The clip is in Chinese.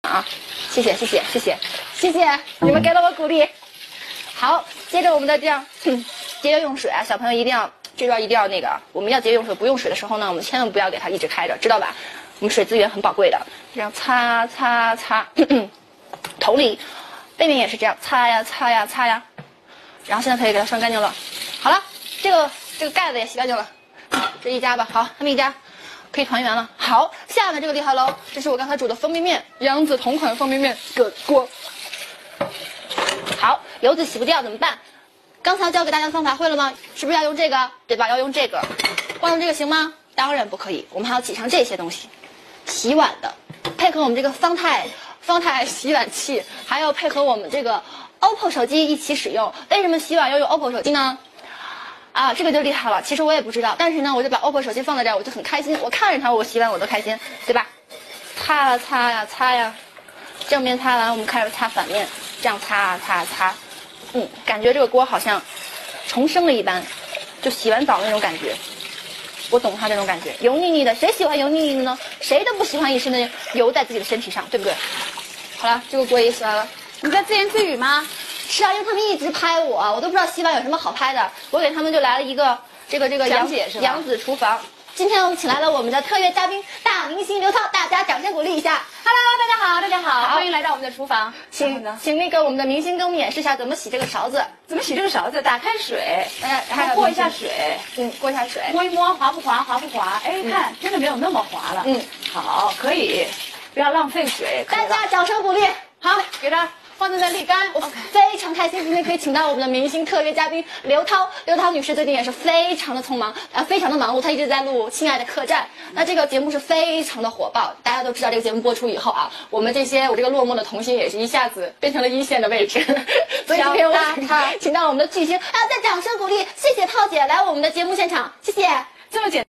啊，谢谢，你们给了我鼓励。好，接着我们的这样，节约用水啊，小朋友一定要这段一定要那个，我们要节约用水，不用水的时候呢，我们千万不要给它一直开着，知道吧？我们水资源很宝贵的，这样擦，头里、背面也是这样擦呀，然后现在可以给它涮干净了。好了，这个盖子也洗干净了，这一家吧，好，他们一家可以团圆了。好，下面这个厉害喽，这是我刚才煮的方便面，杨子同款方便面的锅。好，油子洗不掉怎么办？刚才教给大家的方法会了吗？是不是要用这个？对吧？要用这个，光用这个行吗？当然不可以，我们还要挤上这些东西。洗碗的，配合我们这个方太洗碗器，还要配合我们这个 OPPO 手机一起使用。为什么洗碗要用 OPPO 手机呢？啊，这个就厉害了。其实我也不知道，但是呢，我就把 OPPO 手机放在这儿，我就很开心。我看着它，我洗碗我都开心，对吧？擦呀，正面擦完，我们开始擦反面，这样擦。感觉这个锅好像重生了一般，就洗完澡那种感觉。我懂它这种感觉，油腻腻的，谁喜欢油腻腻的呢？谁都不喜欢一身的油在自己的身体上，对不对？好了，这个锅也洗完了。 你在自言自语吗？ 是啊，因为他们一直拍我都不知道洗碗有什么好拍的。我给他们就来了一个这个杨子厨房。今天我们请来了我们的特约嘉宾大明星刘涛，大家掌声鼓励一下。 大家好，欢迎来到我们的厨房。 请那个我们的明星给我们演示一下怎么洗这个勺子。 怎么洗这个勺子？打开水，还要过一下水， 过一下水， 摸一摸，滑不滑？哎，看，真的没有那么滑了。好，可以，不要浪费水。 大家掌声鼓励。 好，给它放在那沥干。 我非常开心，今天可以请到我们的明星特约嘉宾刘涛女士，最近也是非常的匆忙，非常的忙碌，她一直在录《亲爱的客栈》。那这个节目是非常的火爆，大家都知道这个节目播出以后啊，我这个落寞的童心也是一下子变成了一线的位置。所以今天我请到我们的巨星，再掌声鼓励，谢谢涛姐来我们的节目现场，谢谢。